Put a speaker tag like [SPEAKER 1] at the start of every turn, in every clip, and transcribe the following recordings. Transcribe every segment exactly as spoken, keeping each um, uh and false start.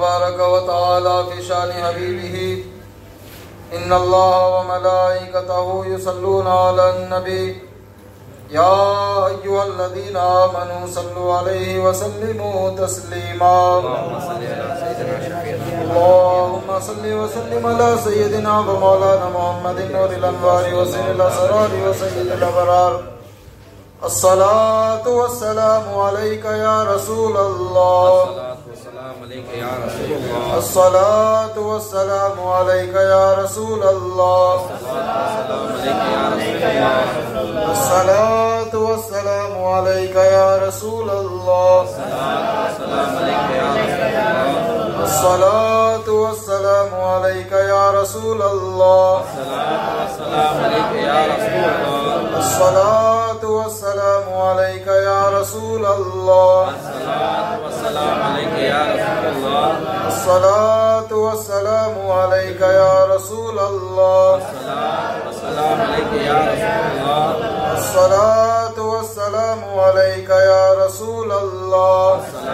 [SPEAKER 1] तबारक व तआला फी शान हबीबिही इन्नल्लाह व मलाइकतहु युसल्लूना अलन नबी या अय्युहल्लज़ीना आमनू सल्लु अलैहि व सल्लिमू तस्लीमा अल्लाहुम्मा सल्लि व सल्लिम अला सय्यिदिना व मौलाना मुहम्मदिन नूरिल अनवारि व सिरिल असरारि व सय्यिदिल अबरार अस्सलातु वस्सलामु अलैका या रसूलल्लाह अस्सलातु वस्सलामु अलैका या रसूलल्लाह अस्सलातु वस्सलामु अलैका या रसूलल्लाह अस्सलातु वस्सलामु अलैका या रसूलल्लाह अस्सलातु वस्सलामु अलैका या रसूलल्लाह अस्सलातु वस्सलामु अलैका या रसूलल्लाह अस्सलातु वस्सलामु अलैका या रसूलल्लाह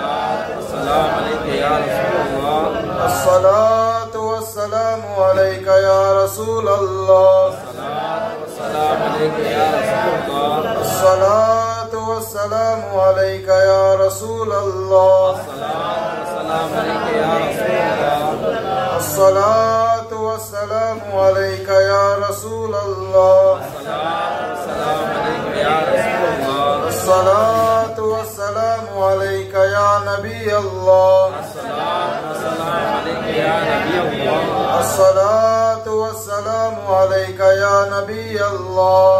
[SPEAKER 1] अस्सलातु वस्सलामु अलैका या रसूलल्लाह अस्सलातु वस्सलामु अलैका या रसूलल्लाह अस्सलातु वस्सलामु अलैका या रसूलल्लाह अस्सलातु वस्सलामु अलैका या नबी अल्लाह अस्सलातु वस्सलामु अलैका या नबी अल्लाह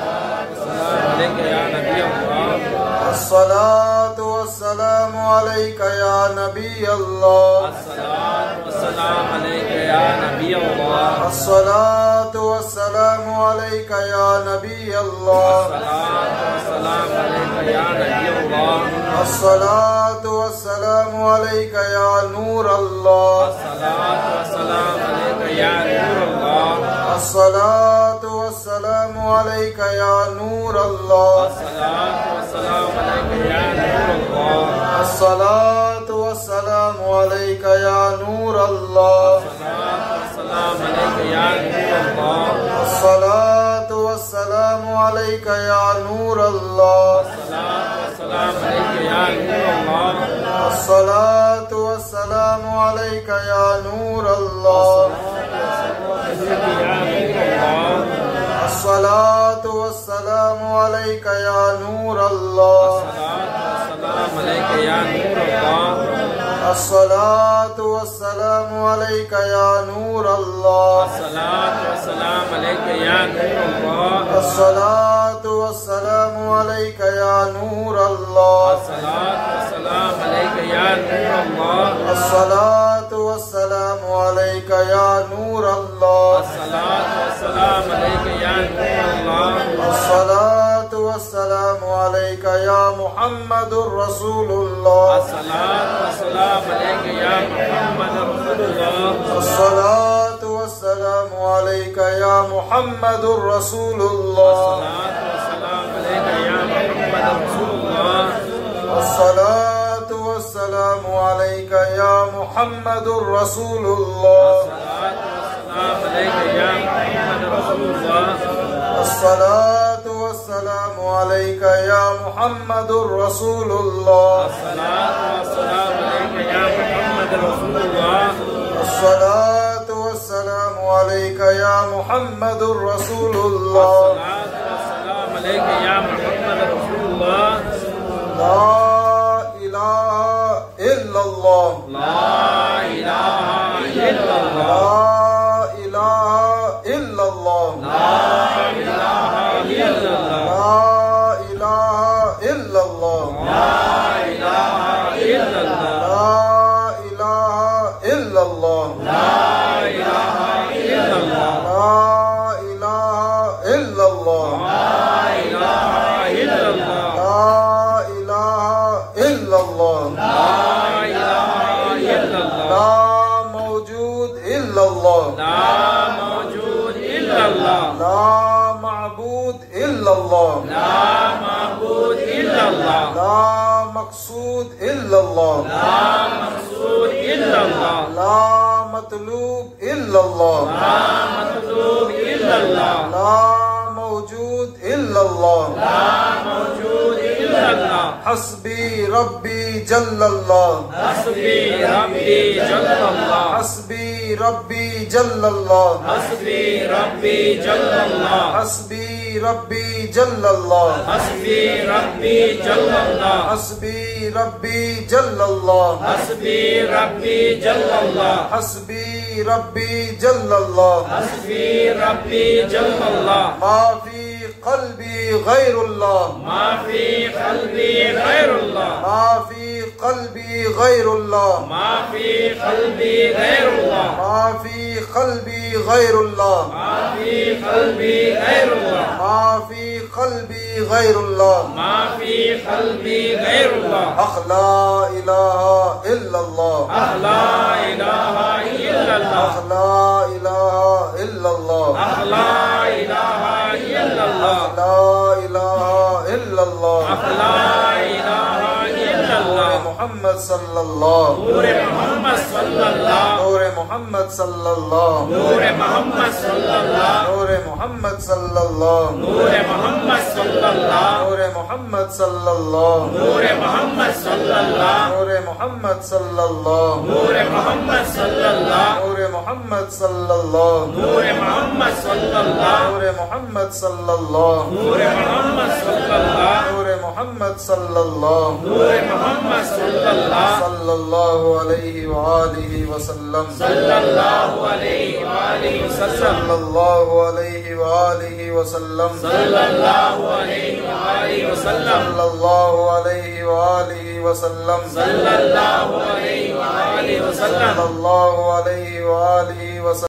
[SPEAKER 1] अस्सलातु वस्सलामु अलैका या नबी अल्लाह अस्सलातु वस्सलामु अलैका या नबी अल्लाह अस्सलातु वस्सलामु अलैका या नूर अल्लाह अस्सलातु वस्सलामु अलैका या नूर अल्लाह अस्सलातु वस्सलामु अलैका या नूर अल्लाह अस्सलातु वस्सलामु अलैका या नूर अल्लाह अस्सलातु वस्सलामु अलैका या नूर अल्लाह अस्सलातु वस्सलामु अलैका या नूर अल्लाह अस्सलातु वस्सलामु अलैका या नूर अल्लाह अस्सलातु वस्सलामु अलैका या नूर अल्लाह अस्सलातु वस्सलामु अलैका या नूर अल्लाह अस्सलातु वस्सलामु अलैका या मुहम्मदुर रसूलुल्लाह अस्सलातु वस्सलामु अलैका या मुहम्मदुर रसूलुल्लाह अस्सलातु वस्सलामु अलैका या मुहम्मदुर रसूलुल्लाह अस्सलातु वस्सलामु अलैका या मुहम्मदुर रसूलुल्लाह अस्सलातु वस्सलामु अलैका या मुहम्मदुर रसूलुल्लाह ला इलाहा इल्लल्लाह ला इलाहा इल्लल्लाह ला इलाहा इल्लल्लाह ला इलाहा इल्लल्लाह ला मकसूद इल्लल्लाह, ला मकसूद इल्लल्लाह, ला मतलूब इल्लल्लाह,
[SPEAKER 2] ला मतलूब इल्लल्लाह,
[SPEAKER 1] ला मौजूद इल्लल्लाह,
[SPEAKER 2] ला मौजूद इल्लल्लाह,
[SPEAKER 1] हस्बी रब्बी जल्लल्लाह,
[SPEAKER 2] हस्बी रब्बी जल्लल्लाह,
[SPEAKER 1] हस्बी रब्बी जल्लल्लाह,
[SPEAKER 2] हस्बी रब्बी जल्लल्लाह,
[SPEAKER 1] हस्बी रब्बी जल्लल्लाह,
[SPEAKER 2] हस्बी रब्बी जल्लल्लाह,
[SPEAKER 1] हस्बी रब्बी जल्लल्लाह,
[SPEAKER 2] हस्बी रब्बी जल्लल्लाह,
[SPEAKER 1] हस्बी रब्बी जल्लल्लाह,
[SPEAKER 2] हस्बी रब्बी जल्लल्लाह,
[SPEAKER 1] माफी क़ल्बी गैरुल्लाह,
[SPEAKER 2] माफी क़ल्बी गैरुल्लाह,
[SPEAKER 1] माफी क़ल्बी गैरुल्लाह,
[SPEAKER 2] माफी क़ल्बी गैरुल्लाह,
[SPEAKER 1] माफी क़ल्बी गैरुल्लाह,
[SPEAKER 2] माफी क़ल्बी गैरुल्लाह,
[SPEAKER 1] माफी क़ल्बी गैरुल्लाह,
[SPEAKER 2] माफी क़ल्बी गैरुल्लाह,
[SPEAKER 1] अखला इलाहा इल्लल्लाह,
[SPEAKER 2] अहला इलाहा इल्लल्लाह,
[SPEAKER 1] अखला इलाहा इल्लल्लाह,
[SPEAKER 2] अहला इलाहा इल्लल्लाह,
[SPEAKER 1] ला इलाहा इल्लल्लाह,
[SPEAKER 2] अहला इलाहा इल्लल्लाह,
[SPEAKER 1] मोहम्मद सल्लल्लाह,
[SPEAKER 2] नूरे मोहम्मद सल्लल्लाह,
[SPEAKER 1] नूरे मोहम्मद सल्लल्लाह,
[SPEAKER 2] नूरे मोहम्मद सल्लल्लाह,
[SPEAKER 1] नूरे मोहम्मद सल्लल्लाह,
[SPEAKER 2] नूरे मोहम्मद सल्लल्लाह,
[SPEAKER 1] नूरे मोहम्मद सल्लल्लाह,
[SPEAKER 2] नूरे मोहम्मद सल्लल्लाह,
[SPEAKER 1] नूरे मोहम्मद सल्लल्लाह,
[SPEAKER 2] नूरे मोहम्मद सल्लल्लाह,
[SPEAKER 1] नूरे मोहम्मद सल्लल्लाह,
[SPEAKER 2] नूरे मोहम्मद सल्लल्लाह,
[SPEAKER 1] नूरे मोहम्मद सल्लल्लाह,
[SPEAKER 2] नूरे मोहम्मद सल्लल्लाह,
[SPEAKER 1] नूरे मोहम्मद सल्लल्लाह,
[SPEAKER 2] नूरे मोहम्मद सल्लल्लाह,
[SPEAKER 1] सल्लल्लाहु अलैहि व आलिहि वसल्लम,
[SPEAKER 2] सल्लल्लाहु अलैहि व आलिहि वसल्लम,
[SPEAKER 1] सल्लल्लाहु अलैहि व आलिहि वसल्लम,
[SPEAKER 2] सल्लल्लाहु अलैहि व आलिहि वसल्लम,
[SPEAKER 1] सल्लल्लाहु अलैहि व आलिहि वसल्लम,
[SPEAKER 2] सल्लल्लाहु अलैहि व आलिहि वसल्लम,
[SPEAKER 1] सल्लल्लाहु अलैहि व आलिहि वसल्लम।